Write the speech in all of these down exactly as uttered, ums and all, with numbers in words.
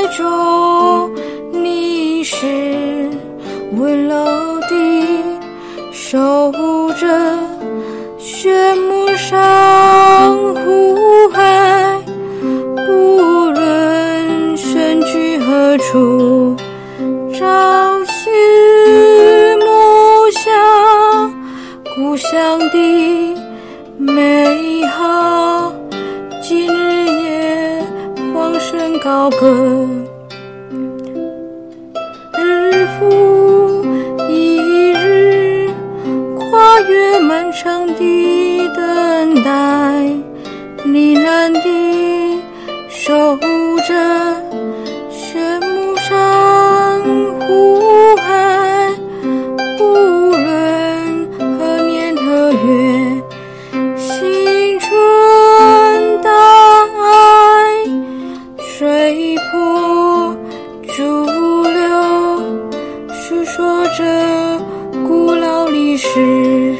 中，你是温柔地守护着炫目上呼海，不论身居何处，朝思暮想故乡的美好，今日也放声高歌。日复一日，跨越漫长的等待，呢喃地守护着炫目上呼海，不论何年何月，青春大爱随波逐流，诉说着古老历史。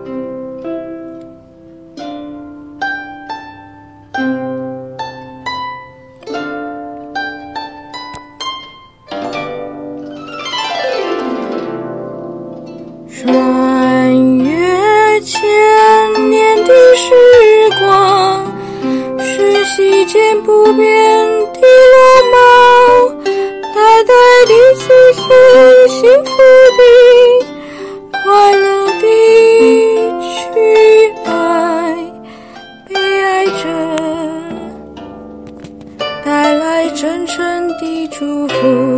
穿越千年的时光，瞬息间不变的落寞，代代的子孙幸福的快乐的去爱，被爱着带来真诚的祝福。